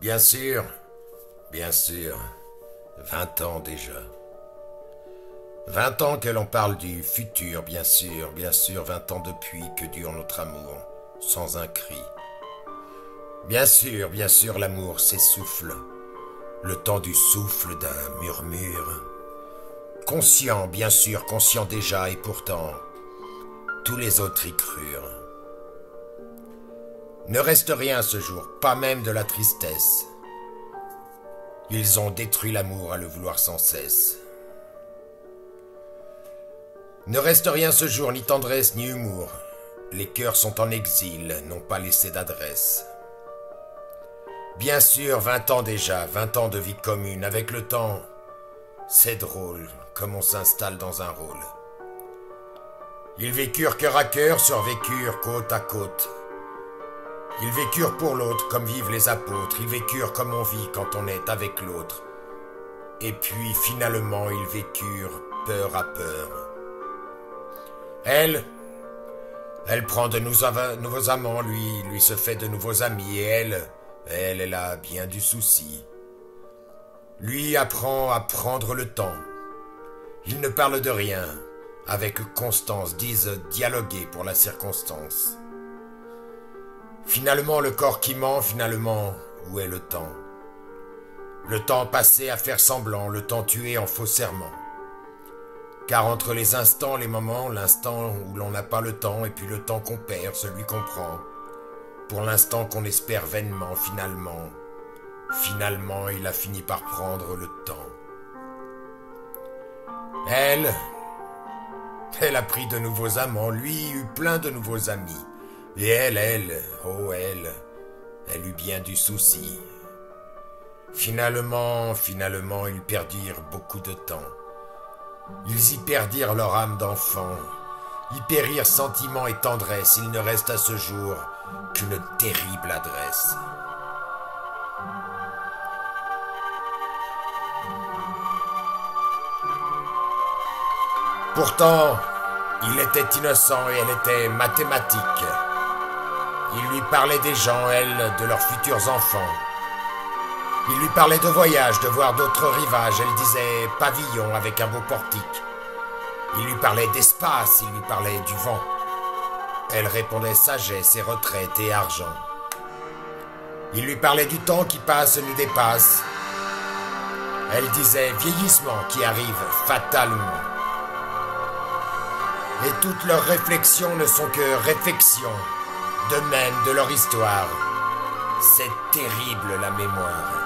bien sûr, 20 ans déjà. 20 ans que l'on parle du futur, bien sûr, 20 ans depuis que dure notre amour, sans un cri. Bien sûr, l'amour s'essouffle, le temps du souffle d'un murmure. Conscient, bien sûr, conscient déjà, et pourtant, tous les autres y crurent. Ne reste rien ce jour, pas même de la tristesse. Ils ont détruit l'amour à le vouloir sans cesse. Ne reste rien ce jour, ni tendresse, ni humour. Les cœurs sont en exil, n'ont pas laissé d'adresse. Bien sûr, 20 ans déjà, 20 ans de vie commune. Avec le temps, c'est drôle, comme on s'installe dans un rôle. Ils vécurent cœur à cœur, survécurent côte à côte. Ils vécurent pour l'autre, comme vivent les apôtres. Ils vécurent comme on vit quand on est avec l'autre. Et puis, finalement, ils vécurent peur à peur. Elle prend de nouveaux amants, lui se fait de nouveaux amis, et elle a bien du souci. Lui apprend à prendre le temps. Il ne parle de rien, avec constance, disent dialoguer pour la circonstance. Finalement, le corps qui ment, finalement, où est le temps? Le temps passé à faire semblant, le temps tué en faux serment. Car entre les instants, les moments, l'instant où l'on n'a pas le temps, et puis le temps qu'on perd, celui qu'on prend, pour l'instant qu'on espère vainement, finalement, il a fini par prendre le temps. Elle a pris de nouveaux amants, lui eut plein de nouveaux amis. Et elle eut bien du souci. Finalement, ils perdirent beaucoup de temps. Ils y perdirent leur âme d'enfant, y périrent sentiment et tendresse. Il ne reste à ce jour qu'une terrible adresse. Pourtant, il était innocent et elle était mathématique. Il lui parlait des gens, elle, de leurs futurs enfants. Il lui parlait de voyage, de voir d'autres rivages. Elle disait pavillon avec un beau portique. Il lui parlait d'espace, il lui parlait du vent. Elle répondait sagesse et retraite et argent. Il lui parlait du temps qui passe, nous dépasse. Elle disait vieillissement qui arrive fatalement. Et toutes leurs réflexions ne sont que réflexions, de même de leur histoire. C'est terrible la mémoire.